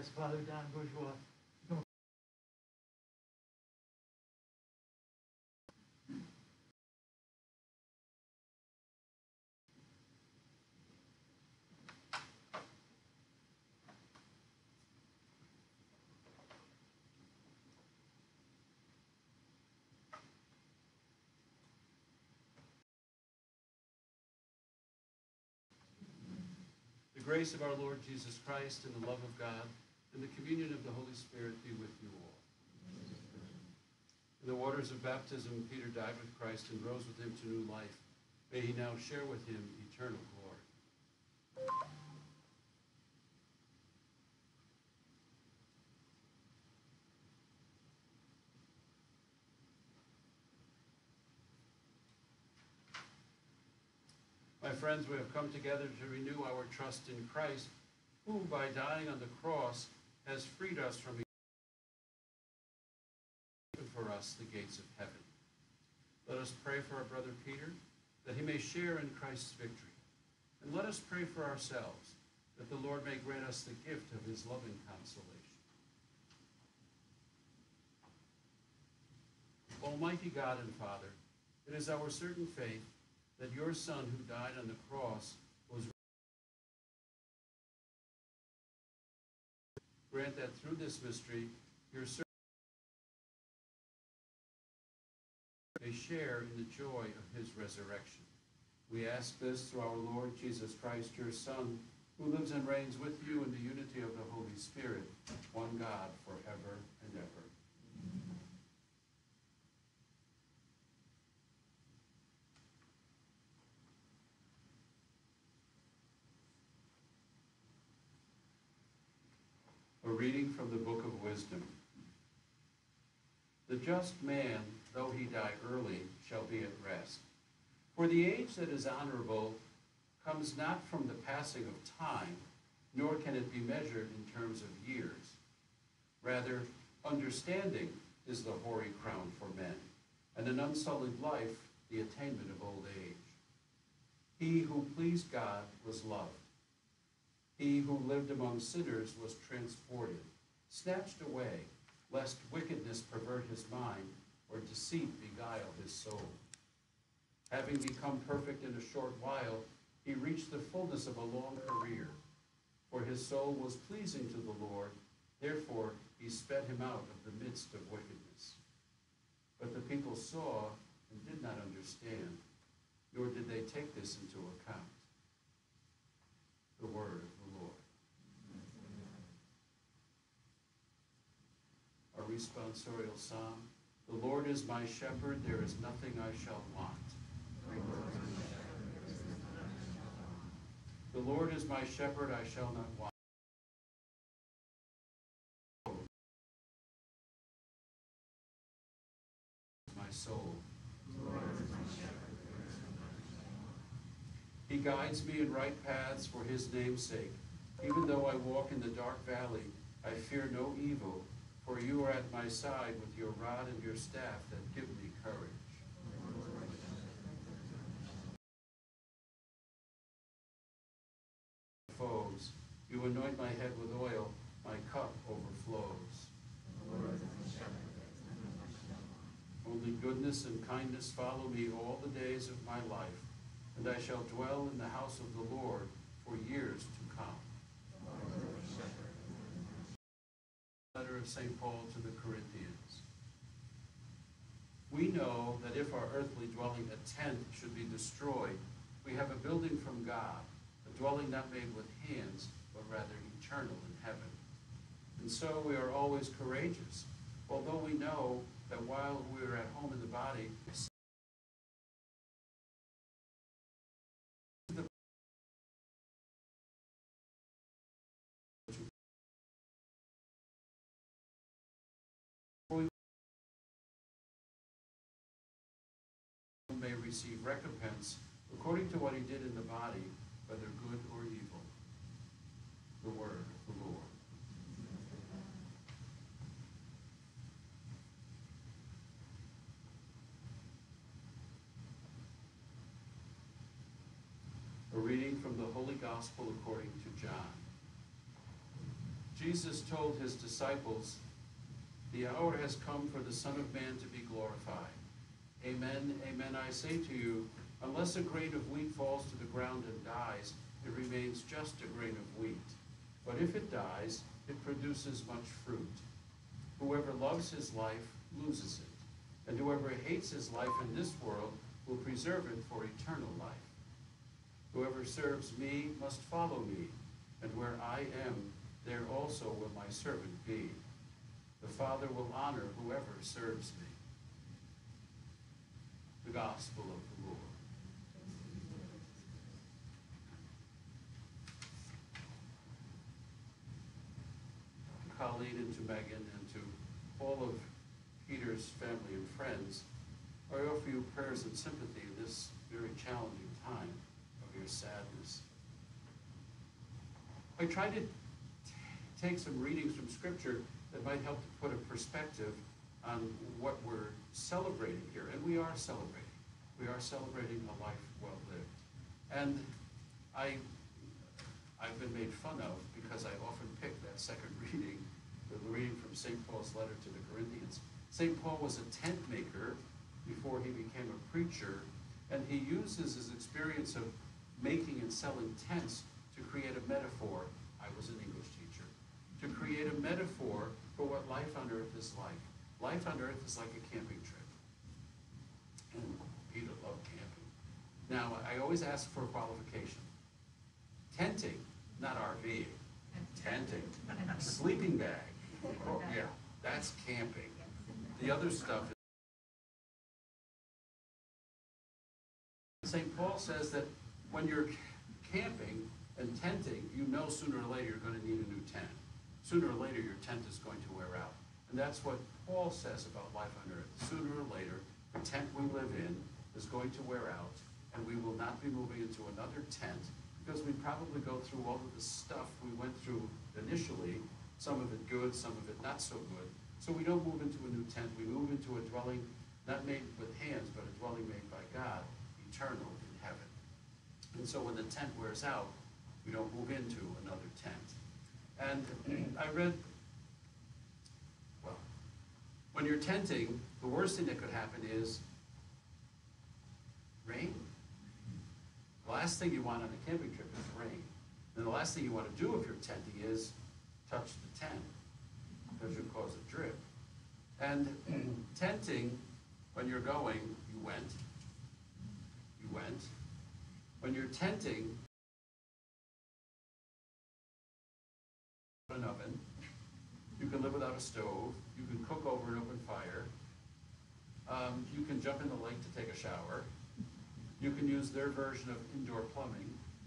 as Father Don Bourgeois. The grace of our Lord Jesus Christ and the love of God and the communion of the Holy Spirit be with you all. In the waters of baptism, Peter died with Christ and rose with him to new life. May he now share with him eternal glory. My friends, we have come together to renew our trust in Christ, who, by dying on the cross, has freed us from for us the gates of heaven. Let us pray for our brother Peter, that he may share in Christ's victory. And let us pray for ourselves, that the Lord may grant us the gift of his loving consolation. Almighty God and Father, it is our certain faith that your Son, who died on the cross, was grant that through this mystery your servant may share in the joy of his resurrection. We ask this through our Lord Jesus Christ, your Son, who lives and reigns with you in the unity of the Holy Spirit, one God, forever and ever. A reading from the Book of Wisdom. The just man, though he die early, shall be at rest. For the age that is honorable comes not from the passing of time, nor can it be measured in terms of years. Rather, understanding is the hoary crown for men, and an unsullied life the attainment of old age. He who pleased God was loved. He who lived among sinners was transported, snatched away, lest wickedness pervert his mind or deceit beguile his soul. Having become perfect in a short while, he reached the fullness of a long career. For his soul was pleasing to the Lord, therefore he sped him out of the midst of wickedness. But the people saw and did not understand, nor did they take this into account. The word of the Lord. Our responsorial psalm. The Lord is my shepherd, there is nothing I shall want. The Lord is my shepherd, I shall not want. My soul. He guides me in right paths for his name's sake. Even though I walk in the dark valley, I fear no evil, for you are at my side with your rod and your staff that give me courage. Foes, you anoint my head with oil, my cup overflows. Only goodness and kindness follow me all the days of my life, and I shall dwell in the house of the Lord for years to come. Letter of St. Paul to the Corinthians. We know that if our earthly dwelling, a tent, should be destroyed, we have a building from God, a dwelling not made with hands, but rather eternal in heaven. And so we are always courageous, although we know that while we are at home in the body, may receive recompense according to what he did in the body, whether good or evil. The word of the Lord. A reading from the Holy Gospel according to John. Jesus told his disciples, "The hour has come for the Son of Man to be glorified. Amen, amen, I say to you, unless a grain of wheat falls to the ground and dies, it remains just a grain of wheat. But if it dies, it produces much fruit. Whoever loves his life loses it, and whoever hates his life in this world will preserve it for eternal life. Whoever serves me must follow me, and where I am, there also will my servant be. The Father will honor whoever serves me." The Gospel of the Lord. Colleen and to Megan and to all of Peter's family and friends, I offer you prayers and sympathy in this very challenging time of your sadness. I try to take some readings from Scripture that might help to put a perspective on what we're celebrating here, and we are celebrating. We are celebrating a life well lived. And I've been made fun of because I often pick that second reading, the reading from St. Paul's letter to the Corinthians. St. Paul was a tent maker before he became a preacher, and he uses his experience of making and selling tents to create a metaphor. I was an English teacher. To create a metaphor for what life on earth is like. Life on earth is like a camping trip. And Peter loved camping. Now, I always ask for a qualification. Tenting, not RVing. Tenting. Sleeping bag. Oh, yeah, that's camping. The other stuff is... St. Paul says that when you're camping and tenting, you know sooner or later you're going to need a new tent. Sooner or later your tent is going to wear out. And that's what Paul says about life on earth. Sooner or later, the tent we live in is going to wear out, and we will not be moving into another tent because we probably go through all of the stuff we went through initially, some of it good, some of it not so good. So we don't move into a new tent. We move into a dwelling not made with hands, but a dwelling made by God, eternal in heaven. And so when the tent wears out, we don't move into another tent. And I read, well, when you're tenting, the worst thing that could happen is rain. The last thing you want on a camping trip is rain. And the last thing you want to do if you're tenting is touch the tent, because you'll cause a drip. And tenting, when you're going, you went. When you're tenting, an oven, you can live without a stove, you can cook over an open fire, you can jump in the lake to take a shower, you can use their version of indoor plumbing,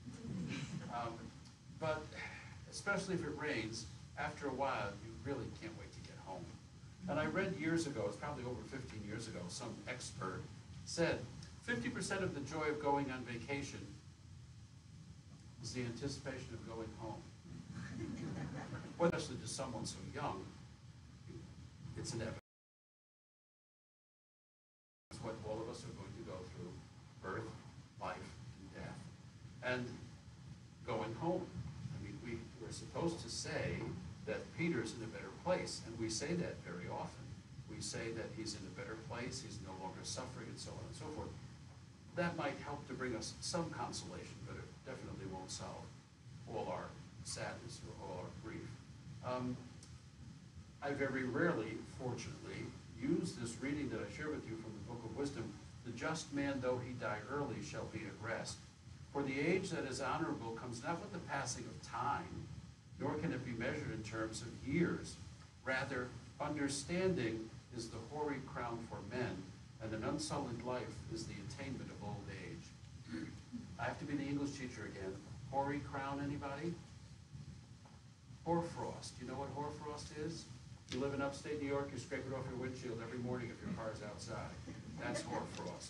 but especially if it rains, after a while you really can't wait to get home. And I read years ago, it's probably over 15 years ago, some expert said 50% of the joy of going on vacation is the anticipation of going home. Well, especially to someone so young, it's inevitable. It's what all of us are going to go through: birth, life, and death. And going home. I mean, we're supposed to say that Peter's in a better place, and we say that very often. We say that he's in a better place, he's no longer suffering, and so on and so forth. That might help to bring us some consolation, but it definitely won't solve all our sadness or all our grief. I very rarely, fortunately, use this reading that I share with you from the Book of Wisdom. The just man, though he die early, shall be at rest. For the age that is honorable comes not with the passing of time, nor can it be measured in terms of years. Rather, understanding is the hoary crown for men, and an unsullied life is the attainment of old age. I have to be the English teacher again. Hoary crown, anybody? Hoarfrost. You know what hoarfrost is? You live in upstate New York, you scrape it off your windshield every morning if your car's outside. That's hoarfrost.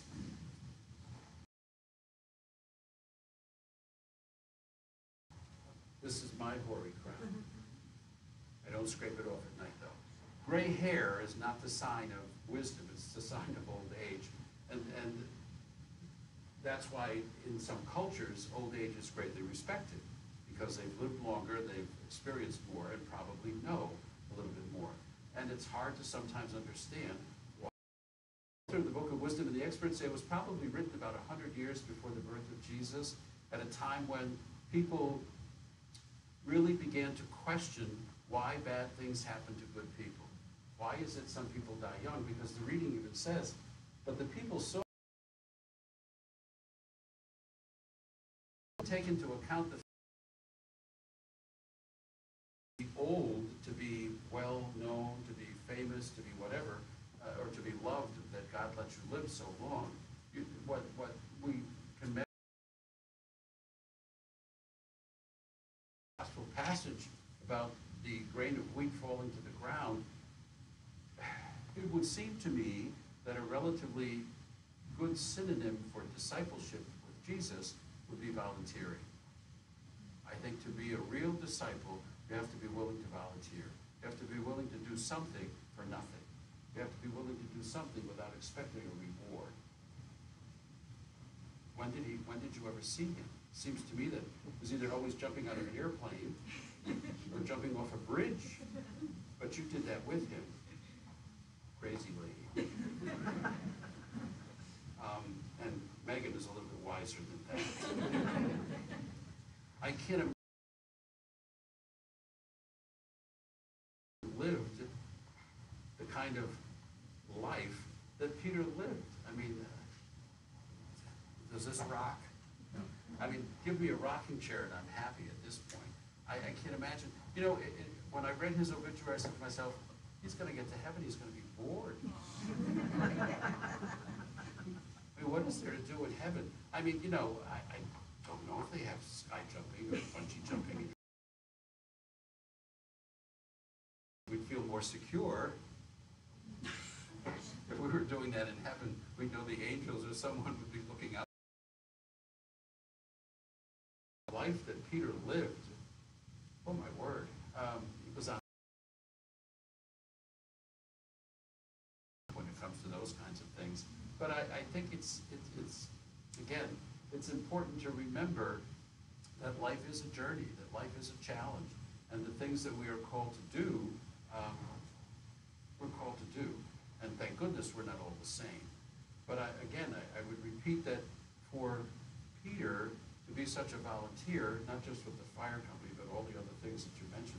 This is my hoary crown. I don't scrape it off at night, though. Gray hair is not the sign of wisdom, it's the sign of old age. And that's why in some cultures, old age is greatly respected, because they've lived longer, they've experienced more, and probably know a little bit more. And it's hard to sometimes understand why. The Book of Wisdom, and the experts say it was probably written about 100 years before the birth of Jesus, at a time when people really began to question why bad things happen to good people. Why is it some people die young? Because the reading even says, but the people saw, take into account the old to be well known, to be famous, to be whatever, or to be loved, that God lets you live so long. What we can measure the gospel passage about the grain of wheat falling to the ground, it would seem to me that a relatively good synonym for discipleship with Jesus would be volunteering. I think to be a real disciple, you have to be willing to volunteer. You have to be willing to do something for nothing. You have to be willing to do something without expecting a reward. When did you ever see him? Seems to me that he was either always jumping out of an airplane or jumping off a bridge. But you did that with him. Crazy lady. And Megan is a little bit wiser than that. I can't imagine lived the kind of life that Peter lived. I mean, does this rock? I mean, give me a rocking chair and I'm happy at this point. I can't imagine. You know, when I read his obituary, I said to myself, he's going to get to heaven, he's going to be bored. I mean, what is there to do in heaven? I mean, you know, I don't know if they have sky jumping or bungee jumping. We'd feel more secure. If we were doing that in heaven, we'd know the angels or someone would be looking out. The life that Peter lived, oh my word, it was on when it comes to those kinds of things. But I think it's again, it's important to remember that life is a journey, that life is a challenge, and the things that we are called to do, we're called to do. And thank goodness we're not all the same. But I would repeat that for Peter to be such a volunteer, not just with the fire company, but all the other things that you mentioned,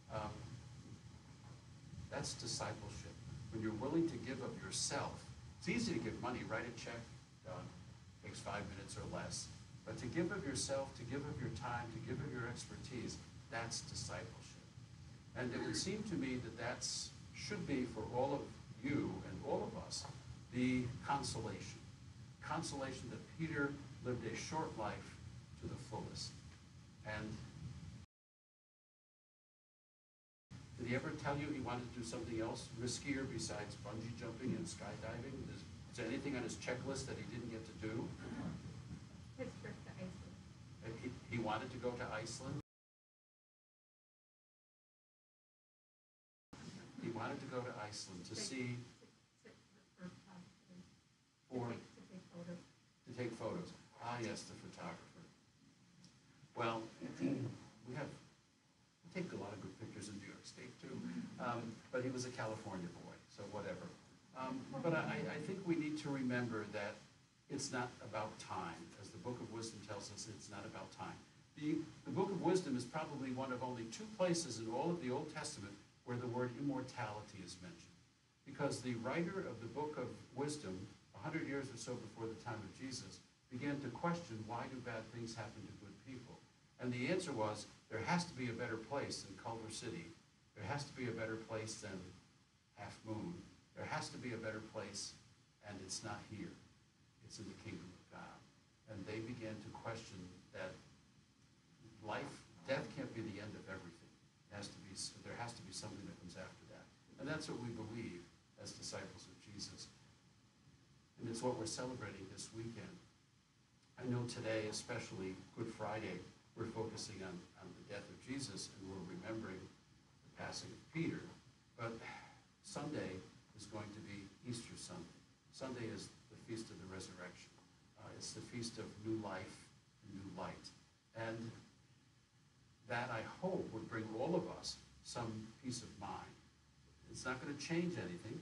that's discipleship. When you're willing to give of yourself. It's easy to give money, write a check, done. Takes 5 minutes or less. But to give of yourself, to give of your time, to give of your expertise, that's discipleship. And it would seem to me that should be for all of you and all of us, the consolation. Consolation that Peter lived a short life to the fullest. And did he ever tell you he wanted to do something else riskier besides bungee jumping and skydiving? Is there anything on his checklist that he didn't get to do? His trip to Iceland. He wanted to go to Iceland? He wanted to go to Iceland to see... To take photos. Ah, yes, the photographer. Well, we take a lot of good pictures in New York State, too. But he was a California boy, so whatever. But I think we need to remember that it's not about time. As the Book of Wisdom tells us, it's not about time. The Book of Wisdom is probably one of only 2 places in all of the Old Testament where the word immortality is mentioned. Because the writer of the Book of Wisdom, 100 years or so before the time of Jesus, began to question, why do bad things happen to good people? And the answer was, there has to be a better place than Culver City. There has to be a better place than Half Moon. There has to be a better place, and it's not here. It's in the kingdom of God. And they began to question that death can't be the end of everything. There has to be something that comes after that. And that's what we believe as disciples of Jesus. And it's what we're celebrating this weekend. I know today, especially Good Friday, we're focusing on the death of Jesus, and we're remembering the passing of Peter. But Sunday is going to be Easter Sunday. Sunday is the Feast of the Resurrection. It's the feast of new life and new light. And that, I hope, would bring all of us some peace of mind. It's not going to change anything.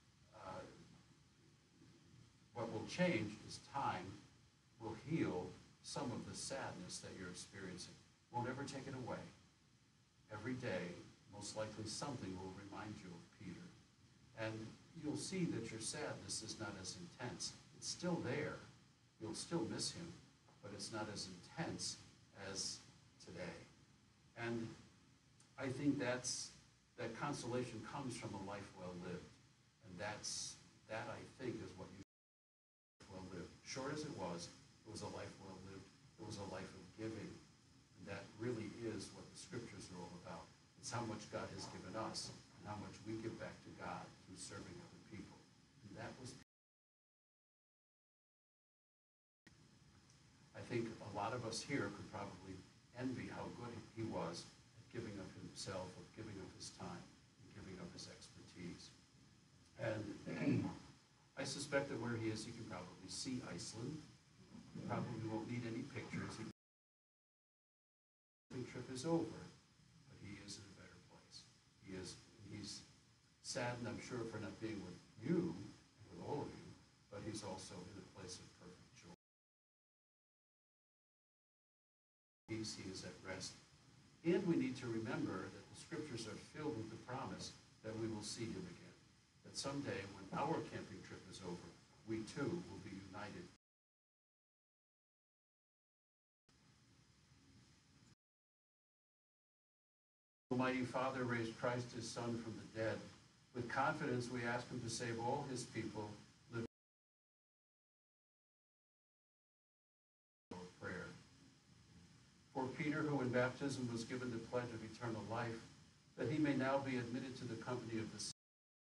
What will change is time will heal some of the sadness that you're experiencing. Won't ever take it away. Every day, most likely something will remind you of Peter. And you'll see that your sadness is not as intense. It's still there. You'll still miss him, but it's not as intense as today. And I think that consolation comes from a life well lived. And that I think is what you well lived. Short as it was a life well lived. It was a life of giving. And that really is what the scriptures are all about. It's how much God has given us and how much we give back to God through serving other people. And that was, I think a lot of us here could probably envy how good he was at giving of himself, of giving of his time, and giving of his expertise. And I suspect that where he is, he can probably see Iceland. He probably won't need any pictures. The trip is over, but he is in a better place. He's saddened, I'm sure, for not being with you and with all of you, but he's also in a place of perfect joy. Peace, he is at rest. And we need to remember that the scriptures are filled with the promise that we will see him again. That someday, when our camping trip is over, we too will be united. Almighty Father raised Christ, his Son, from the dead. With confidence, we ask him to save all his people. Live prayer. For Peter, who in baptism was given the pledge of eternal life, that he may now be admitted to the company of the saints.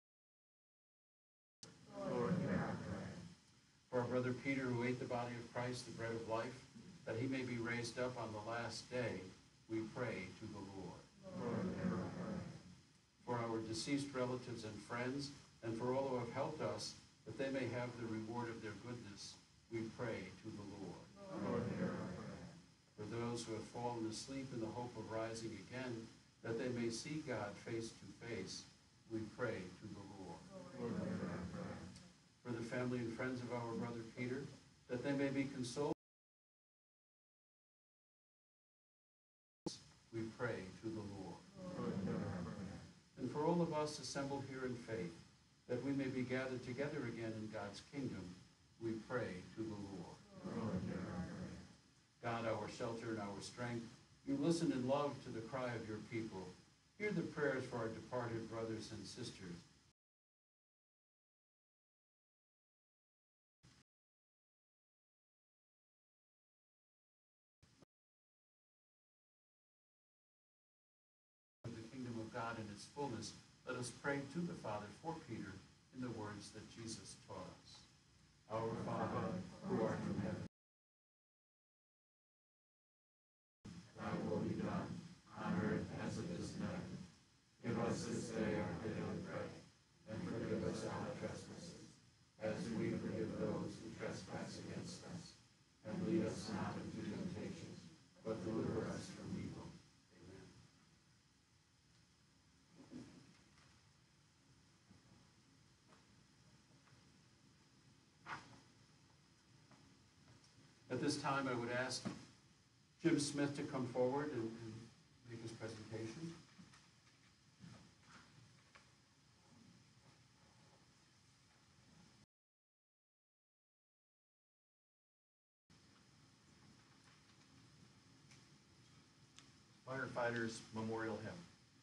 Lord, hear our prayer. For our brother Peter, who ate the body of Christ, the bread of life, that he may be raised up on the last day, we pray to the Lord. Lord, hear our prayer. For our deceased relatives and friends, and for all who have helped us, that they may have the reward of their goodness, we pray to the Lord. Lord, hear our prayer. For those who have fallen asleep in the hope of rising again, that they may see God face to face, we pray to the Lord. Lord, hear our prayer. For the family and friends of our brother Peter, that they may be consoled, we pray to the Lord. Lord, hear our prayer. And for all of us assembled here in faith, that we may be gathered together again in God's kingdom, we pray to the Lord. Lord, hear our prayer. God, our shelter and our strength, you listen in love to the cry of your people. Hear the prayers for our departed brothers and sisters. Of the kingdom of God in its fullness, let us pray to the Father for Peter in the words that Jesus taught us. Our Father, who art in heaven, Thy will be done, on earth as it is in heaven. Give us this day our daily bread, and forgive us our trespasses, as we forgive those who trespass against us. And lead us not into temptation, but deliver us from evil. amen. At this time, I would ask Jim Smith to come forward and make his presentation. Firefighters Memorial Hymn.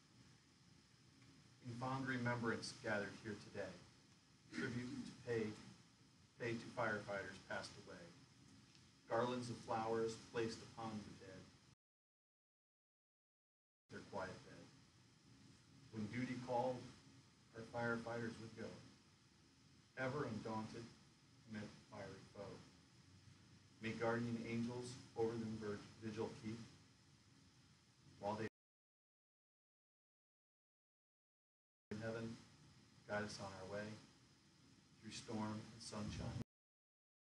In fond remembrance gathered here today, tribute to pay to firefighters passed away. Garlands of flowers placed upon the dead, their quiet bed. When duty called, our firefighters would go, ever undaunted amid the fiery foe. May guardian angels over them vigil keep, while they in heaven guide us on our way through storm and sunshine.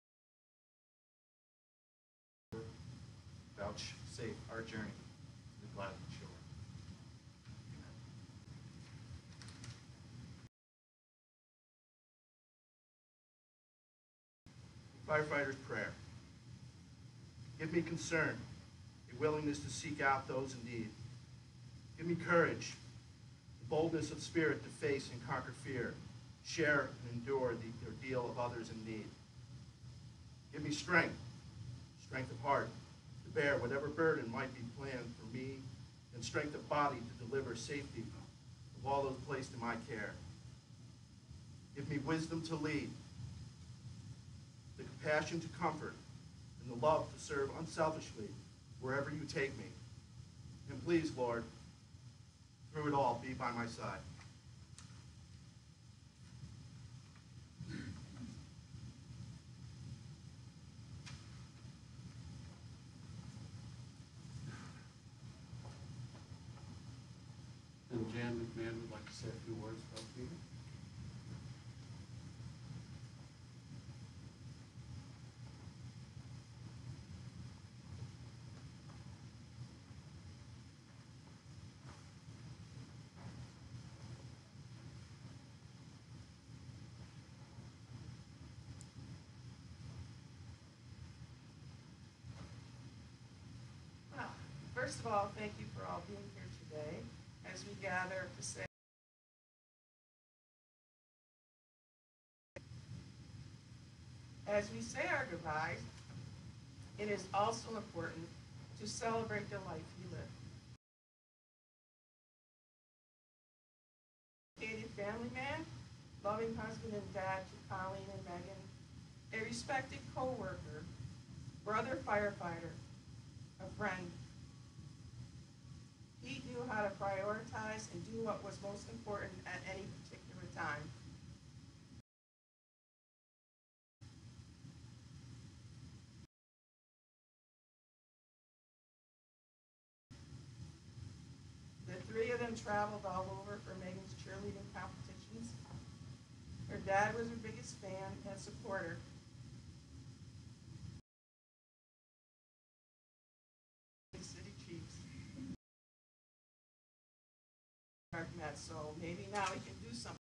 Vouchsafe our journey to the gladly shore. Amen. Firefighter's prayer. Give me concern, a willingness to seek out those in need. Give me courage, the boldness of spirit to face and conquer fear, share and endure the ordeal of others in need. Give me strength of heart to bear whatever burden might be planned for me, and strength of body to deliver safety of all those placed in my care. Give me wisdom to lead, the compassion to comfort, and the love to serve unselfishly wherever you take me. And please, Lord, through it all, be by my side. And Jan McMahon would like to say a few words about Peter. Well, first of all, thank you for all being here today as we gather to say our goodbyes. It is also important to celebrate the life he lived. Dedicated family man, loving husband and dad to Colleen and Megan, a respected co-worker, brother firefighter, a friend. He knew how to prioritize and do what was most important at any particular time. The three of them traveled all over for Megan's cheerleading competitions. Her dad was her biggest fan and supporter. City Chiefs. Met, so maybe now we can do something.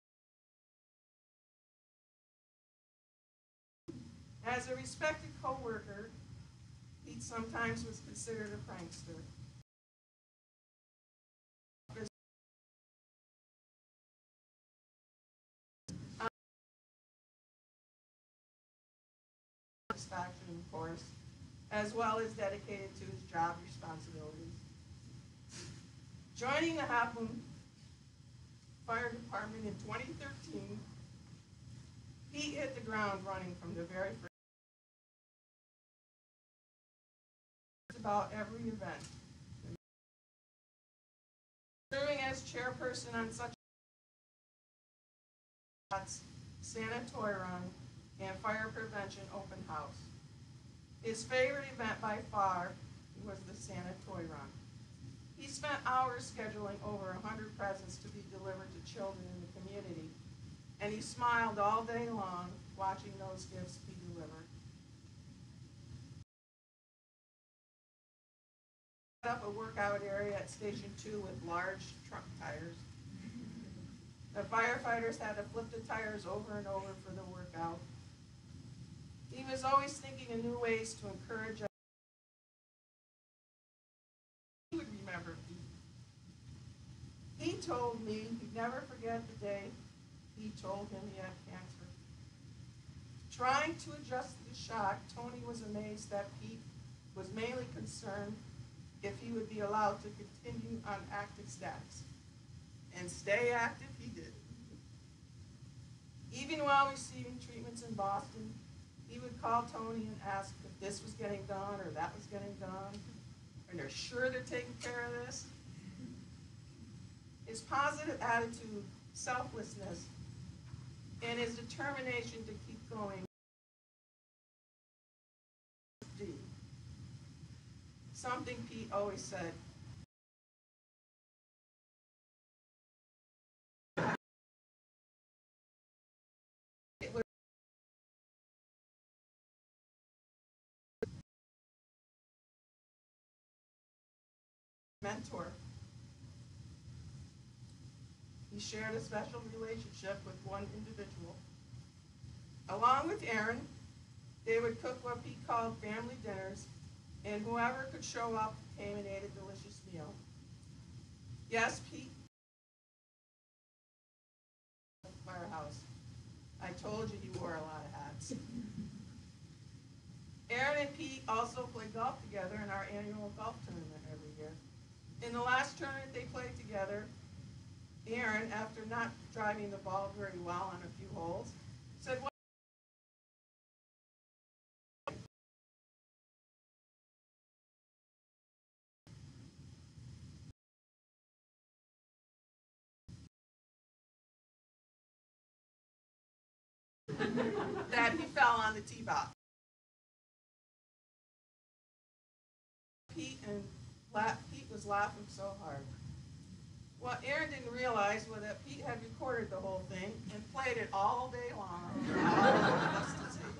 As a respected co-worker, he sometimes was considered a prankster. Satisfaction, of course, as well as dedicated to his job responsibilities. Joining the Halfmoon Fire Department in 2013, he hit the ground running from the very first. About every event. Serving as chairperson on such sanatorium and fire prevention open house. His favorite event by far was the sanatorium. He spent hours scheduling over 100 presents to be delivered to children in the community, and he smiled all day long watching those gifts be delivered. Set up a workout area at Station 2 with large truck tires. The firefighters had to flip the tires over and over for the workout. He was always thinking of new ways to encourage us. He would remember me. He told me he'd never forget the day he told him he had cancer. Trying to adjust to the shock, Tony was amazed that Pete was mainly concerned if he would be allowed to continue on active status. And stay active he did. Even while receiving treatments in Boston, he would call Tony and ask if this was getting done or that was getting done. And they're sure they're taking care of this. His positive attitude, selflessness, and his determination to keep going. Something Pete always said. It was mentor. He shared a special relationship with one individual. Along with Aaron, they would cook what Pete called family dinners, and whoever could show up came and ate a delicious meal. Yes, Pete, firehouse. I told you he wore a lot of hats. Aaron and Pete also play golf together in our annual golf tournament every year. In the last tournament they played together, Aaron, after not driving the ball very well on a few holes, said, "Well, that he fell on the tee box." Pete was laughing so hard. What Aaron didn't realize was that Pete had recorded the whole thing and played it all day long for all of us to see.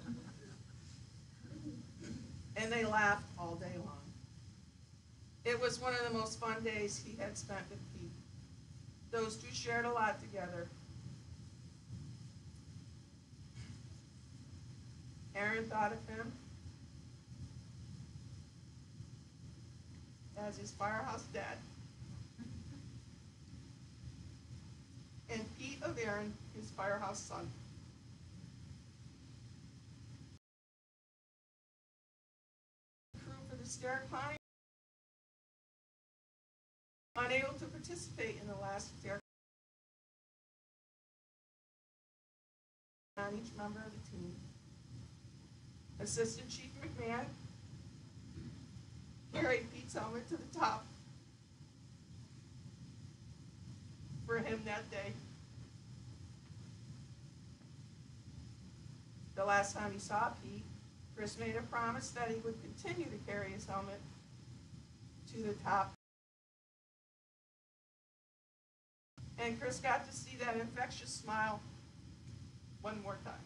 And they laughed all day long. It was one of the most fun days he had spent with Pete. Those two shared a lot together. Aaron thought of him as his firehouse dad. And Pete of Aaron, his firehouse son. Crew for the stair climbing, unable to participate in the last stair on each member of the team. Assistant Chief McMahon carried Pete's helmet to the top for him that day. The last time he saw Pete, Chris made a promise that he would continue to carry his helmet to the top. And Chris got to see that infectious smile one more time.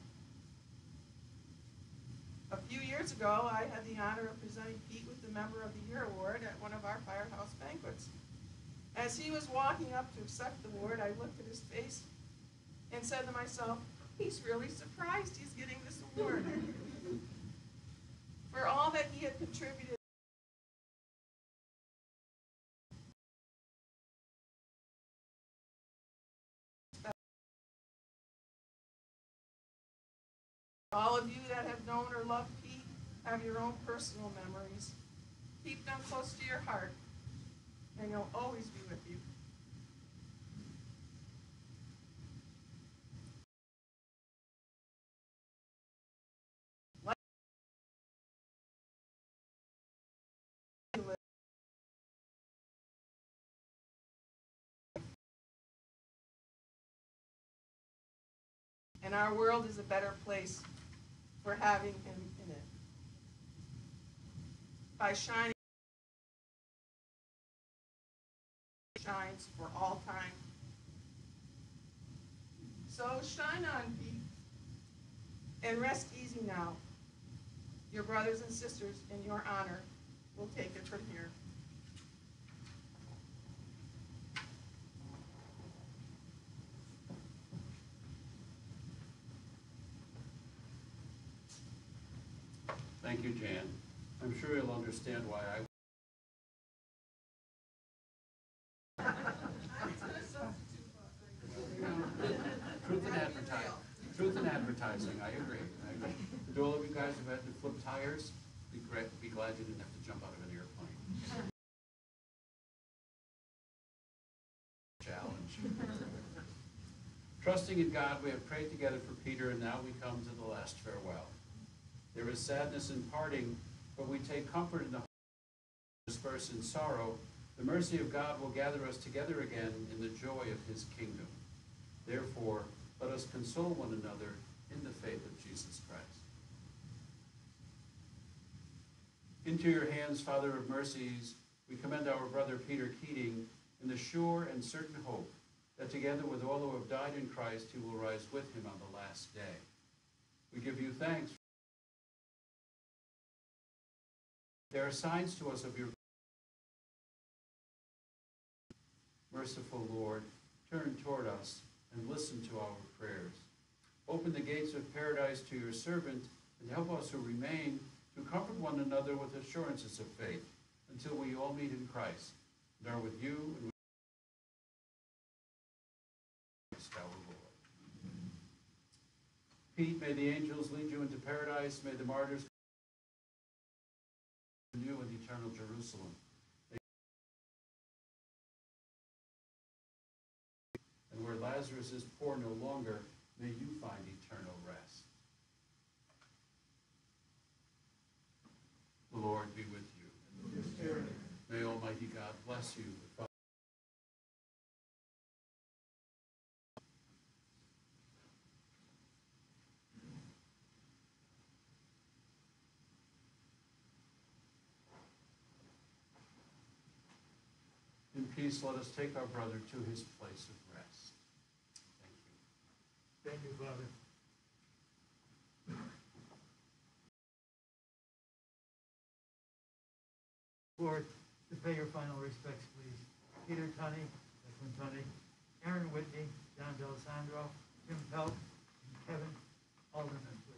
A few years ago, I had the honor of presenting Pete with the Member of the Year award at one of our firehouse banquets. As he was walking up to accept the award, I looked at his face and said to myself, he's really surprised he's getting this award. For all that he had contributed all of you that have known or loved Pete have your own personal memories. Keep them close to your heart, and he'll always be with you. And our world is a better place for having him in it. By shining, shines for all time. So shine on, Pete, and rest easy now. Your brothers and sisters, in your honor, will take it from here. Thank you, Jan. I'm sure you'll understand why I Truth in advertising, I agree. To all of you guys who've had to flip tires, be glad you didn't have to jump out of an airplane. Challenge. Trusting in God, we have prayed together for Peter, and now we come to the last farewell. There is sadness in parting, but we take comfort in the hope of disperse in sorrow. The mercy of God will gather us together again in the joy of his kingdom. Therefore, let us console one another in the faith of Jesus Christ. Into your hands, Father of mercies, we commend our brother Peter Keating in the sure and certain hope that together with all who have died in Christ, he will rise with him on the last day. We give you thanks. There are signs to us of your merciful Lord, turn toward us and listen to our prayers. Open the gates of paradise to your servant, and help us who remain to comfort one another with assurances of faith, until we all meet in Christ, and are with you and with Christ our Lord. Pete, may the angels lead you into paradise. May the martyrs you in eternal Jerusalem. And where Lazarus is poor no longer, may you find eternal rest. The Lord be with you. with your spirit. May Almighty God bless you, the Father. In peace, let us take our brother to his place of rest. Thank you. Thank you, Father. Lord, to pay your final respects, please. Peter Tunney, Declan Tunney, Aaron Whitney, John D'Alessandro, Jim Pelt, and Kevin Alderman, please.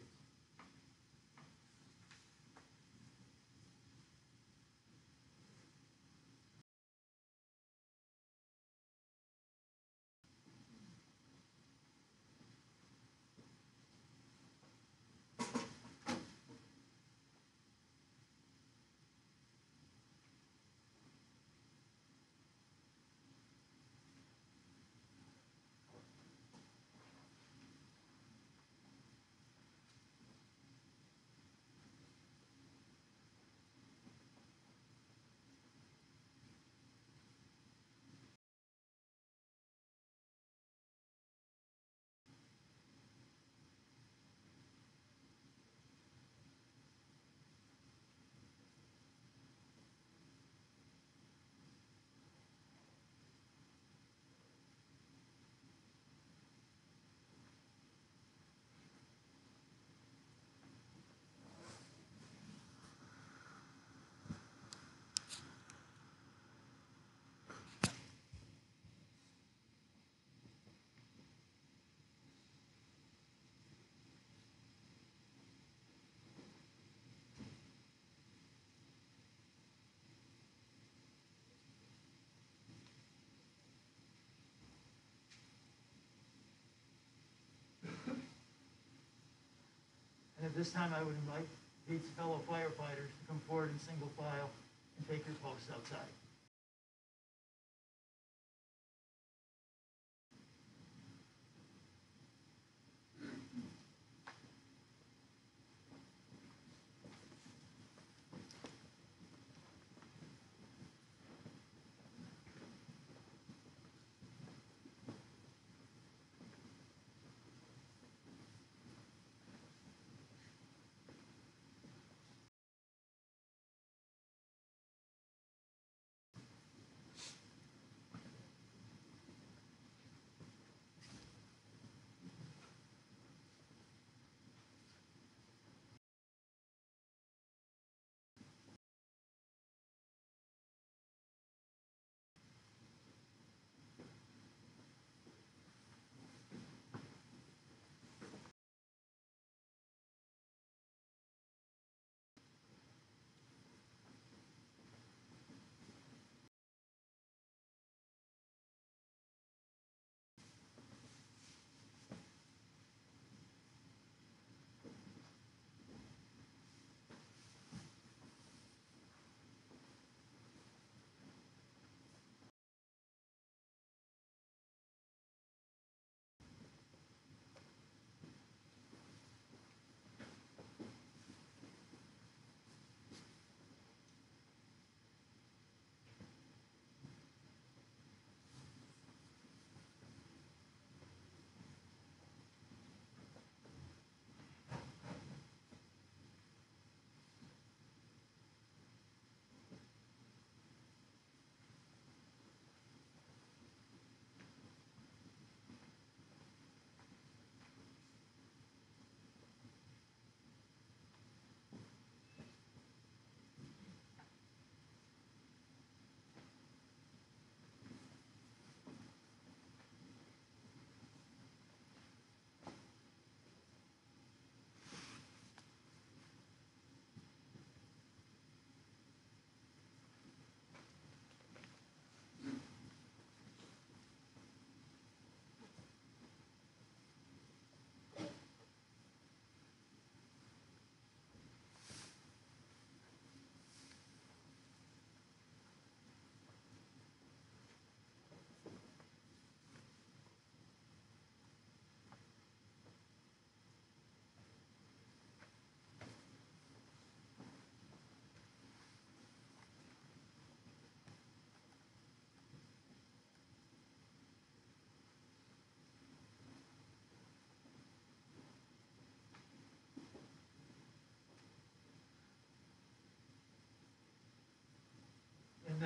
And at this time, I would invite Pete's fellow firefighters to come forward in single file and take your posts outside.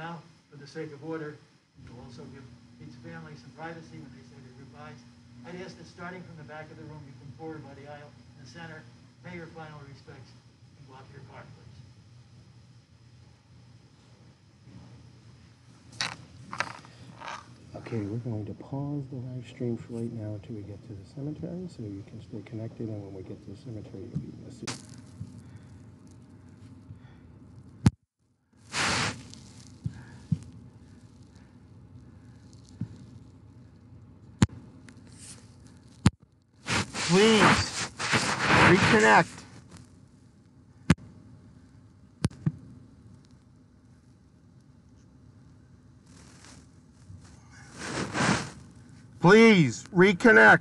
now, for the sake of order, and to also give Pete's family some privacy when they say their goodbyes, I'd ask that starting from the back of the room, you come forward by the aisle in the center, pay your final respects, and go out to your car, please. Okay, we're going to pause the live stream for right now until we get to the cemetery, so you can stay connected, and when we get to the cemetery, you'll be able to see. Please, reconnect. Please, reconnect.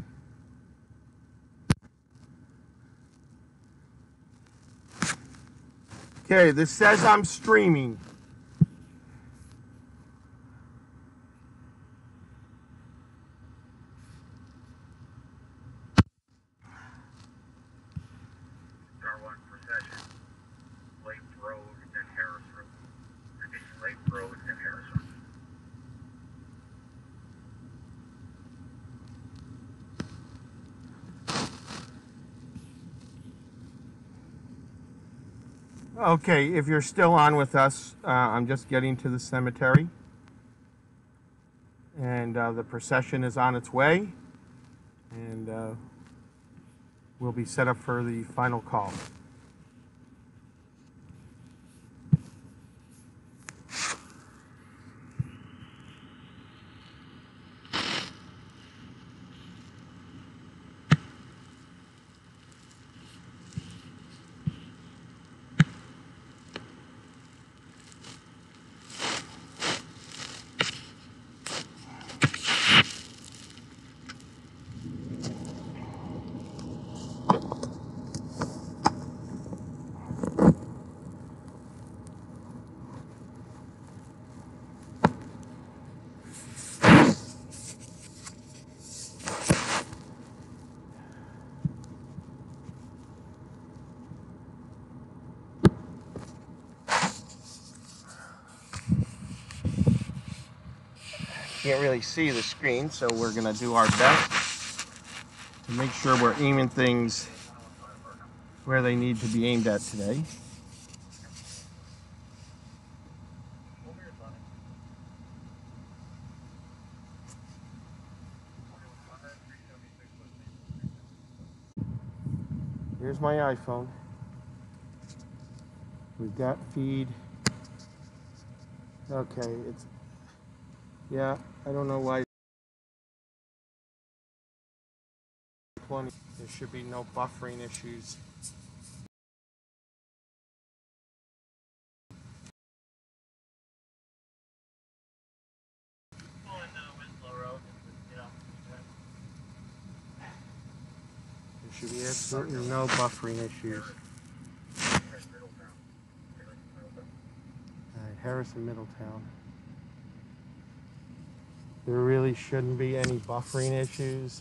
Okay, this says I'm streaming. Star One procession, Lake Road and Harris Road. Repeat, Lake Road and Harris Road. Okay, if you're still on with us, I'm just getting to the cemetery. And the procession is on its way. And we'll be set up for the final call. Can't really see the screen, so we're going to do our best to make sure we're aiming things where they need to be aimed at today. Here's my iPhone. We've got feed. Okay, yeah, I don't know why. There should be no buffering issues. There should be absolutely no buffering issues. Alright, Harrison, Middletown. There really shouldn't be any buffering issues.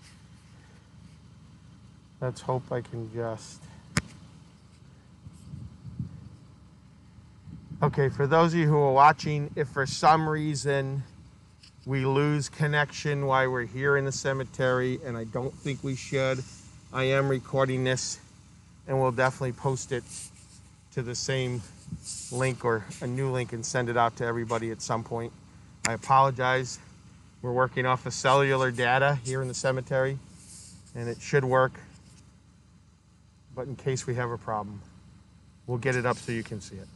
Let's hope I can just... Okay, for those of you who are watching, if for some reason we lose connection while we're here in the cemetery, and I don't think we should, I am recording this, and we'll definitely post it to the same link or a new link and send it out to everybody at some point. I apologize. We're working off of cellular data here in the cemetery, and it should work. But in case we have a problem, we'll get it up so you can see it.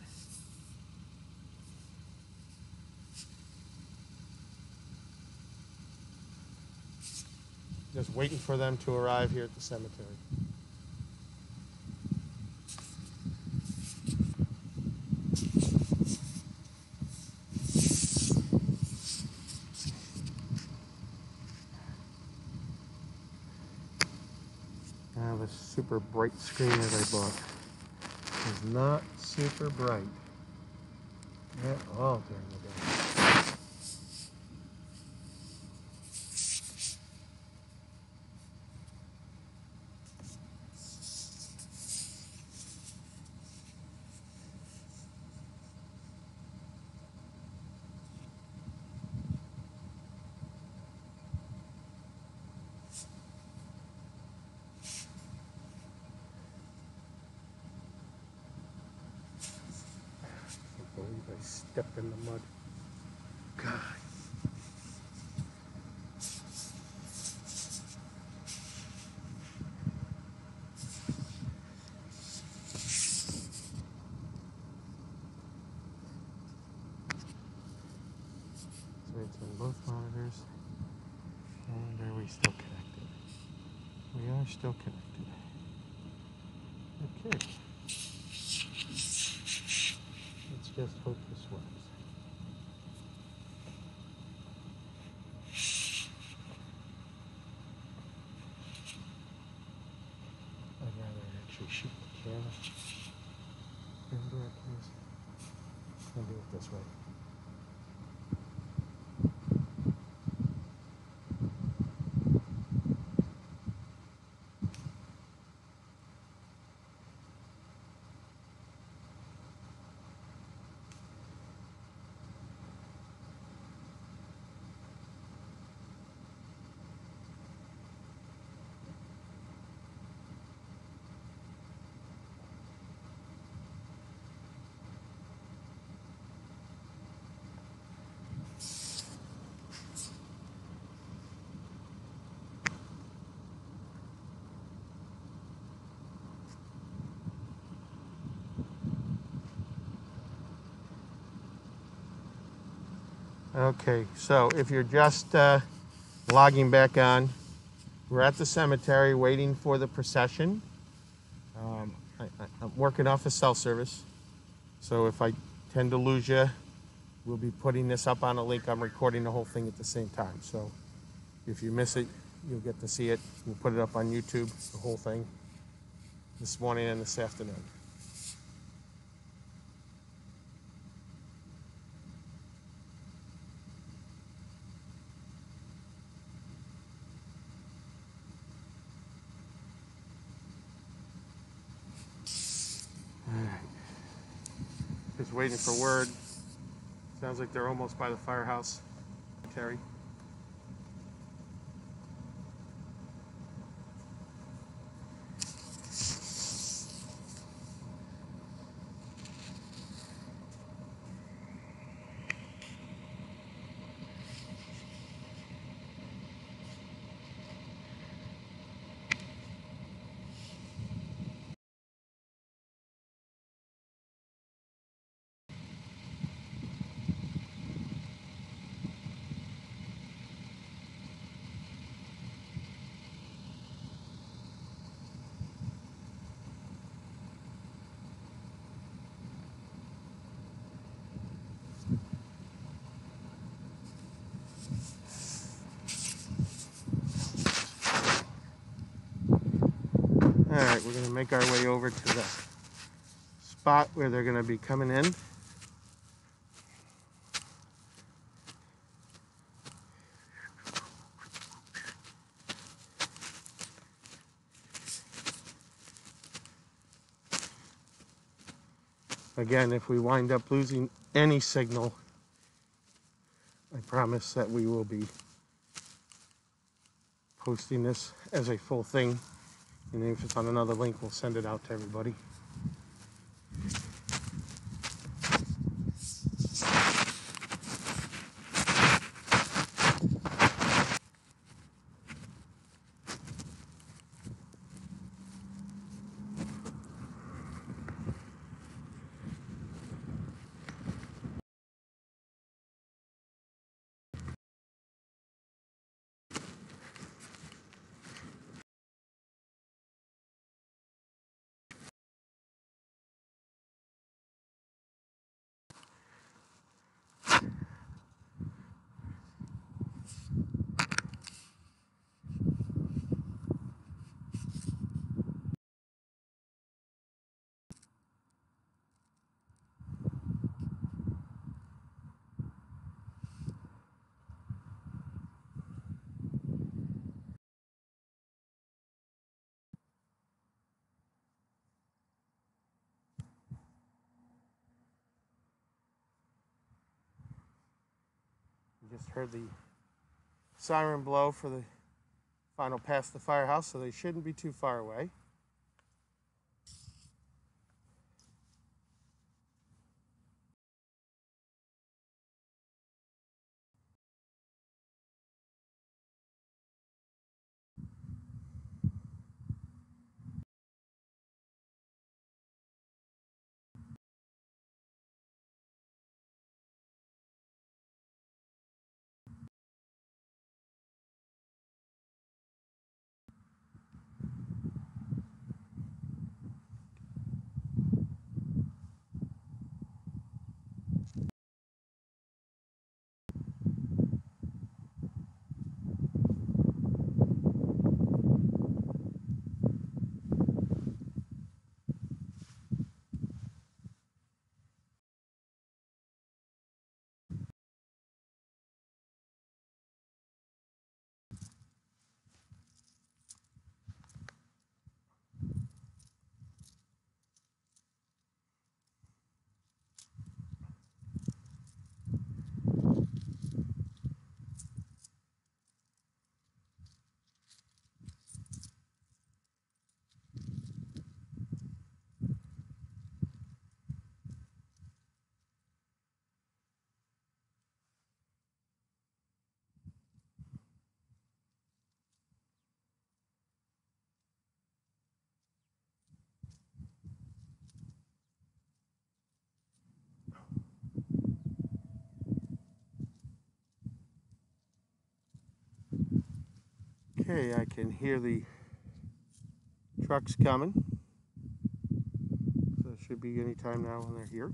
Just waiting for them to arrive here at the cemetery. I have a super bright screen that I bought. It's not super bright at all during the day. I stepped in the mud. God. So it's on both monitors. And are we still connected? We are still connected. Okay. Let's just hope this works. I'd rather actually shoot the camera. I'll do it this way. Okay, so if you're just logging back on, we're at the cemetery waiting for the procession. I'm working off a cell service, so if I tend to lose you, we'll be putting this up on a link. I'm recording the whole thing at the same time, so if you miss it, you'll get to see it. We'll put it up on YouTube, the whole thing, this morning and this afternoon. Just waiting for word. Sounds like they're almost by the firehouse. Terry. All right, we're going to make our way over to the spot where they're going to be coming in. Again, if we wind up losing any signal, I promise that we will be posting this as a full thing. And if it's on another link, we'll send it out to everybody. We just heard the siren blow for the final pass the firehouse, so they shouldn't be too far away. Okay, I can hear the trucks coming. So it should be any time now when they're here.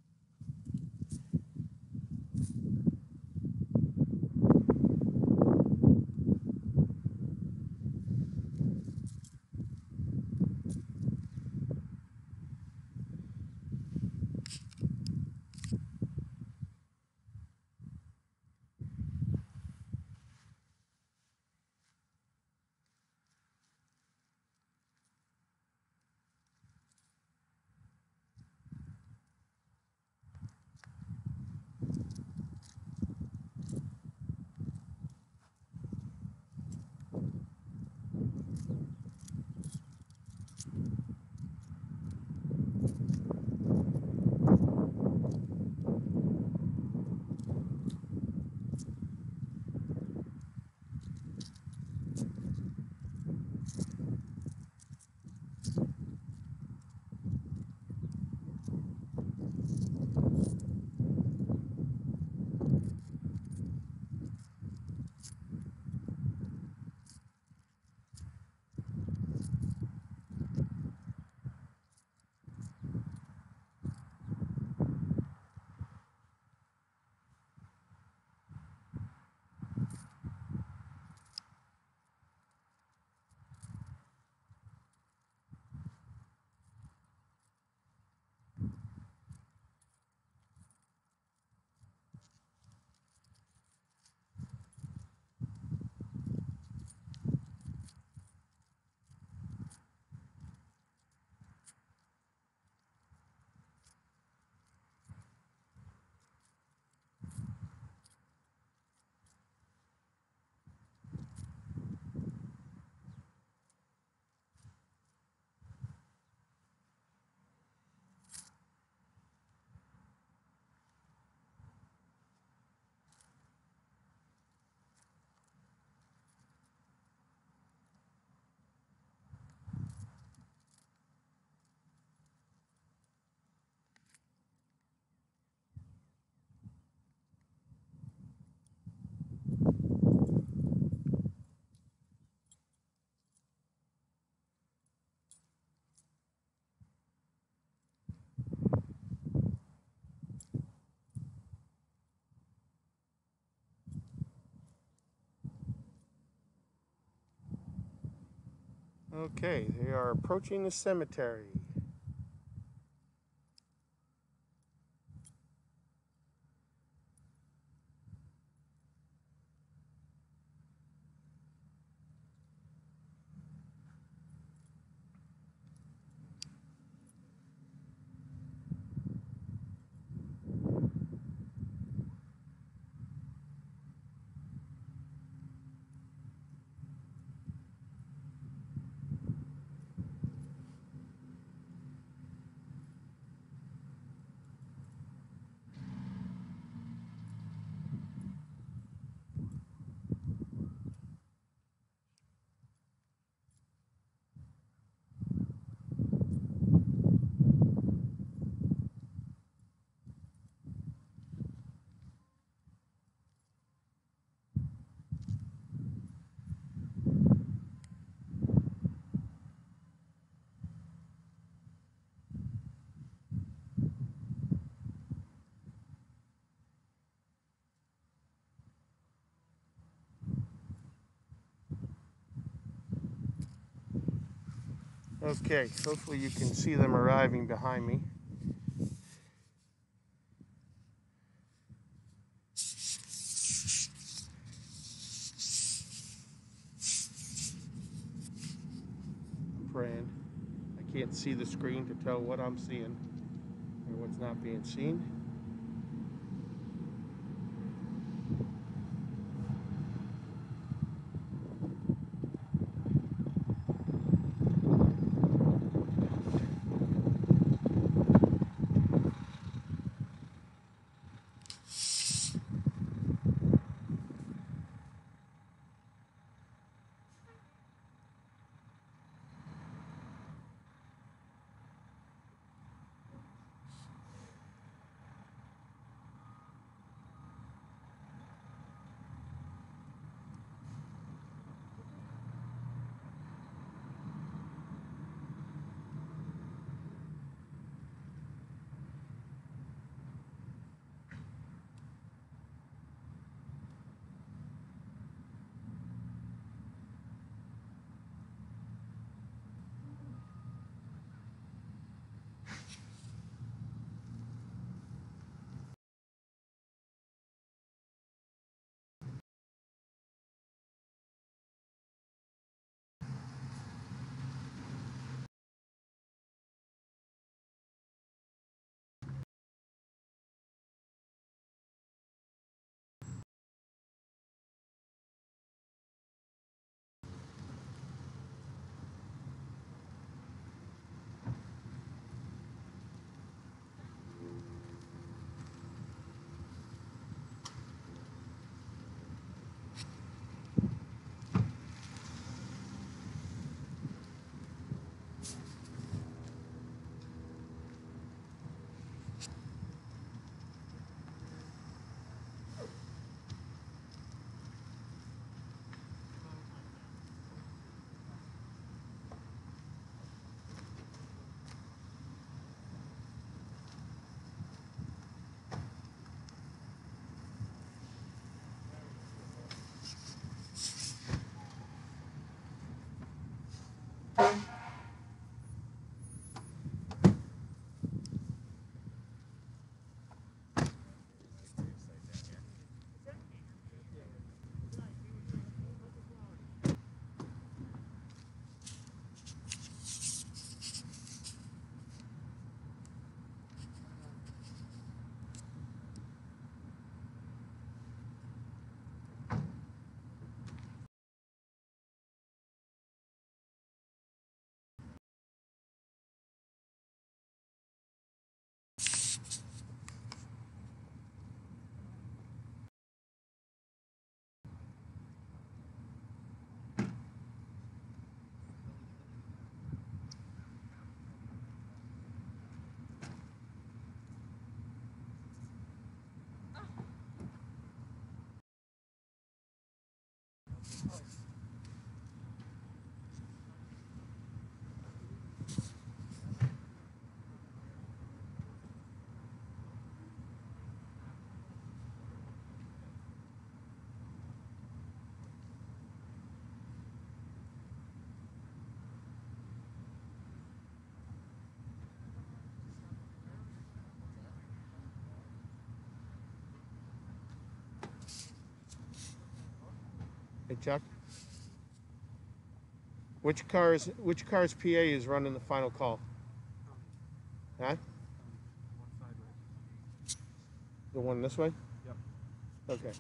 Okay, they are approaching the cemetery. Okay, hopefully you can see them arriving behind me. Praying. I can't see the screen to tell what I'm seeing or what's not being seen. Hey, Chuck? Which car's PA is running the final call? Huh? The one this way? Yep. Okay.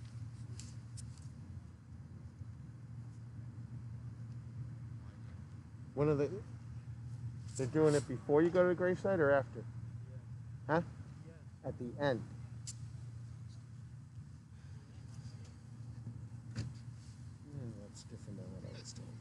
When are they're doing it before you go to the gravesite or after? Huh? At the end. That's different than what I was told.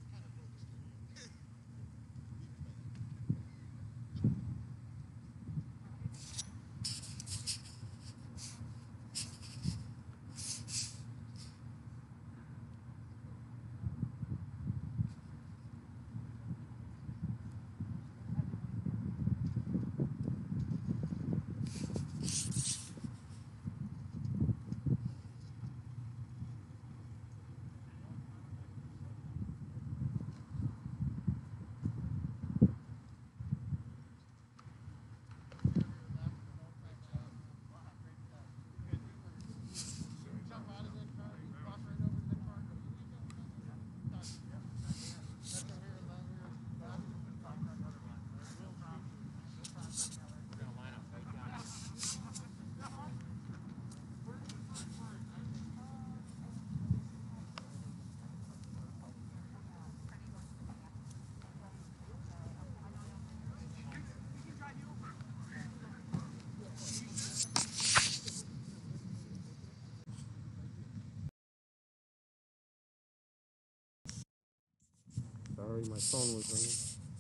Sorry, my phone was ringing.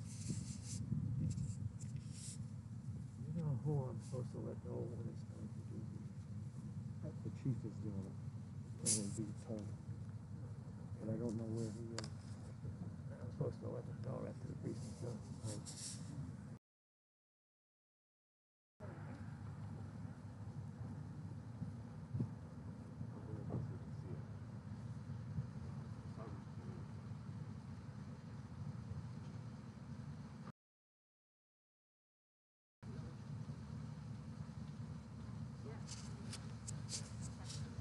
You know who I'm supposed to let go when it's time to do it? The chief is doing it. And will be told. But I don't know where he